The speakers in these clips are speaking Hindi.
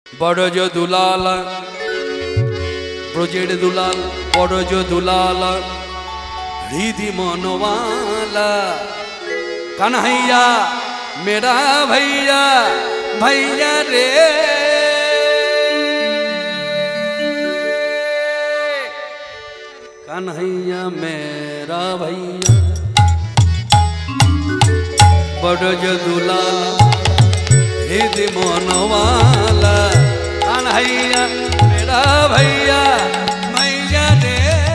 बड़ज दुलाल ब्रजेर दुलाल बड़ज दुलाल हृदय मनवाला कन्हैया मेरा भैया भैया रे कन्हैया मेरा भैया बड़ज दुलाल हृदय मनवाला कन्हैया मेरा भैया भैया रे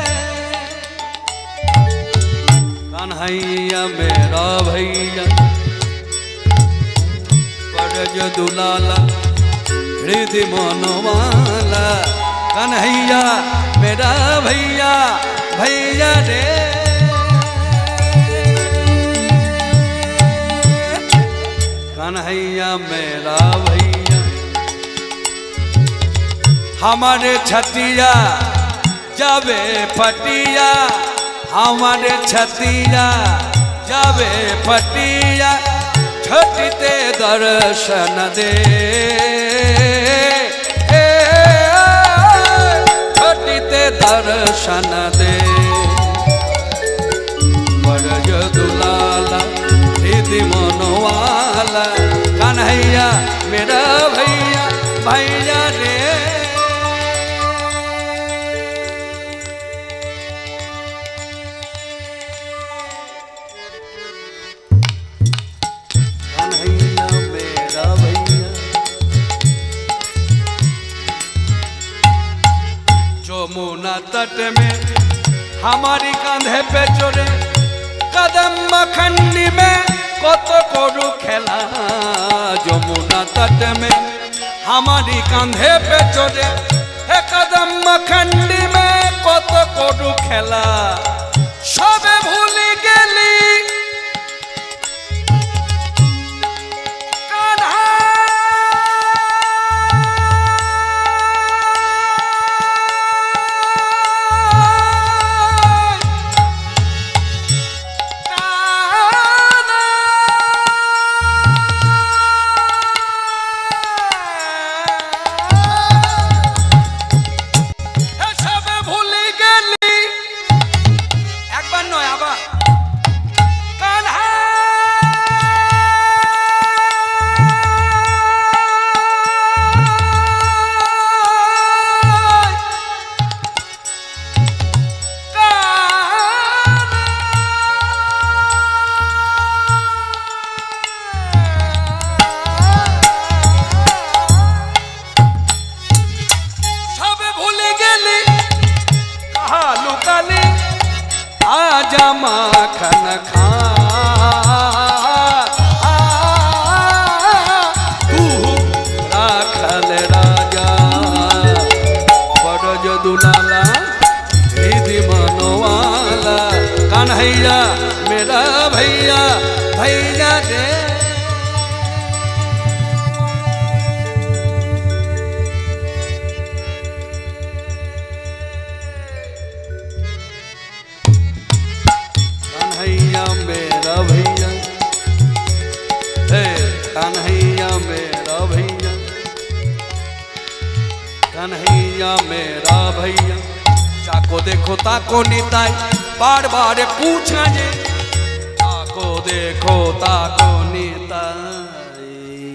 कन्हैया मेरा भैया बड़ज दुलाला हृदय मनवाला कन्हैया मेरा भैया भैया रे कन्हैया मेरा भैया हमारे छतिया जावे फटिया हमारे छतिया जावे फटिया छटते दर्शन दे छटते दर्शन दे बड़ज दुलाला हृदय मनवाला कन्हैया मेरा भैया भैया रे कन्हैया मेरा भैया यमुना तट में हमारी कांधे पे चोरे कदम मखंडी में कत करू खेला यमुना तट में हमारी कांधे पे चोरे कदम मखंडी में कत करू खेला सबे भूली गेली आजा माखन खा तू राखल राजा बड़ज दुलाला हृदय मनवाला कन्हैया मेरा भैया भैया रे कन्हैया मेरा भैया कन्हैया मेरा भैया कन्हैया मेरा भैया जाको देखो ताको निताई बार बार पूछा जे ताको देखो ताको निताई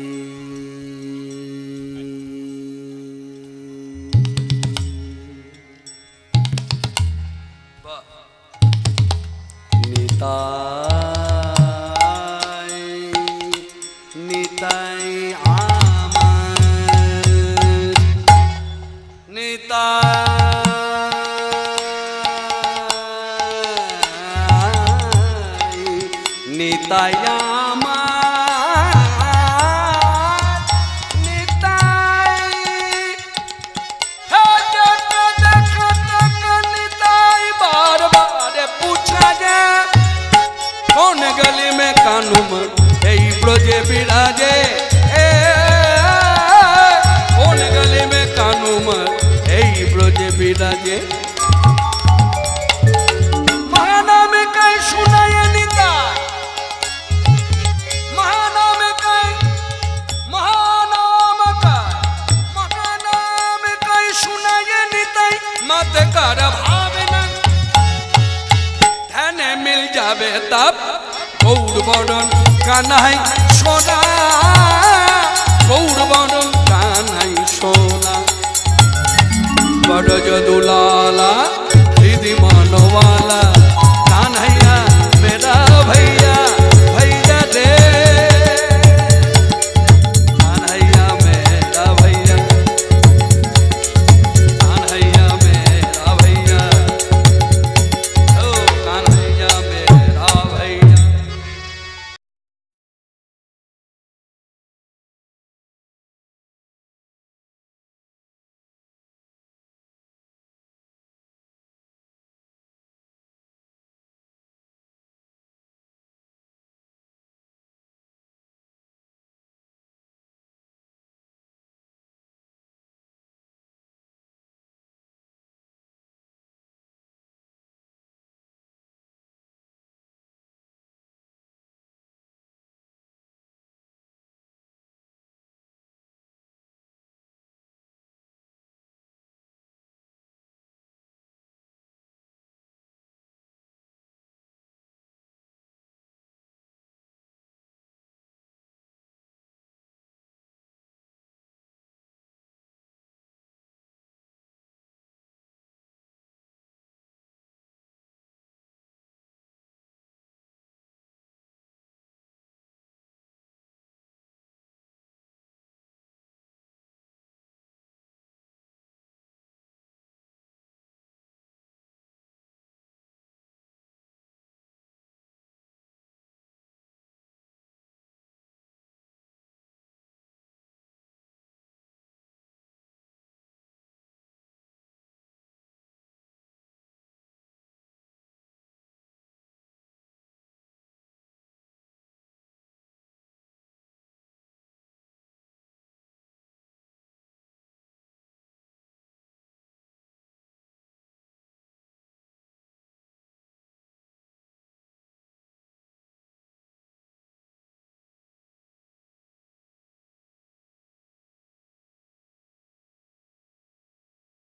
निताई आमन निताई बार बार पूछा जा कौन गली में कानूम ब्रजे विराजे कौन गली में कानूम ब्रजे विराजे महानाम कई सुनाय निता महानाम कई महानाम कई बेकार भावना ध्याने मिल जावे तब गौर बरन कान्हाई सोना गौर बरन कान्हाई सोना बड़ दुला